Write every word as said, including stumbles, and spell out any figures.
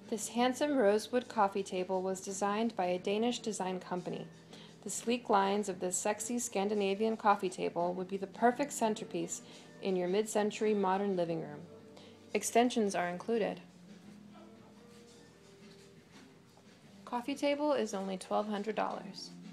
This handsome rosewood coffee table was designed by a Danish design company. The sleek lines of this sexy Scandinavian coffee table would be the perfect centerpiece in your mid-century modern living room. Extensions are included. Coffee table is only twelve hundred dollars.